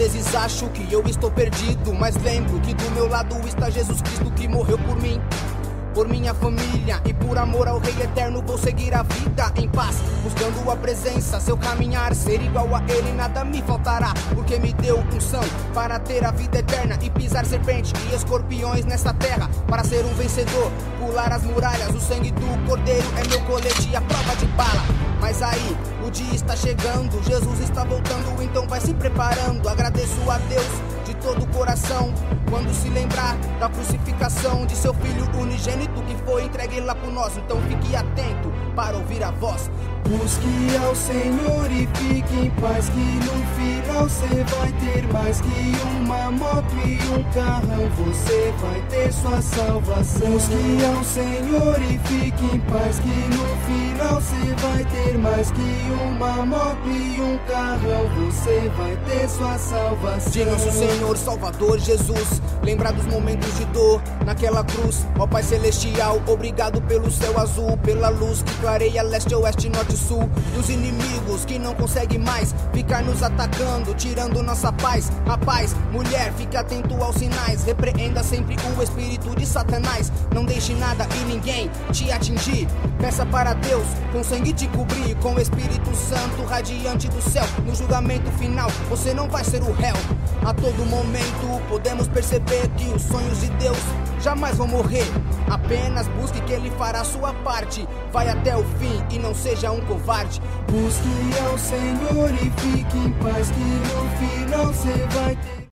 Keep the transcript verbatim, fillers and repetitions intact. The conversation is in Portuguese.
vezes acho que eu estou perdido, mas lembro que do meu lado está Jesus Cristo que morreu por mim, por minha família, e por amor ao Rei Eterno vou seguir a vida em paz, buscando a presença, seu caminhar, ser igual a Ele nada me faltará, porque me deu unção para ter a vida eterna e pisar serpente e escorpiões nessa terra, para ser um vencedor, pular as muralhas, o sangue do Cordeiro é meu colete e a prova de bala. Mas aí, o dia está chegando, Jesus está voltando, então vai se preparando. Agradeço a Deus de todo o coração quando se lembrar da crucificação de seu filho unigênito que foi entregue lá por nós. Então fique atento para ouvir a voz. Busque ao Senhor e fique em paz, que no final cê vai ter mais que uma moto e um carrão, você vai ter sua salvação. Busque ao Senhor e fique em paz, que no final cê vai ter mais que uma moto e um carrão, você vai ter sua salvação. De nosso Senhor Salvador Jesus, lembrar dos momentos de dor naquela cruz. Ó Pai Celestial, obrigado pelo céu azul, pela luz que clareia leste, oeste, norte e sul. E os inimigos que não conseguem mais ficar nos atacando, tirando nossa paz. Rapaz, mulher, fique atento aos sinais, repreenda sempre o espírito de Satanás. Não deixe nada e ninguém te atingir, peça para Deus com sangue te cobrir, com o Espírito Santo radiante do céu. No julgamento final você não vai ser o réu. A todo momento podemos perceber que os sonhos de Deus jamais vão morrer. Apenas busque que Ele fará a sua parte, vai até o fim e não seja um covarde. Busque ao Senhor e fique em paz, que no final cê vai ter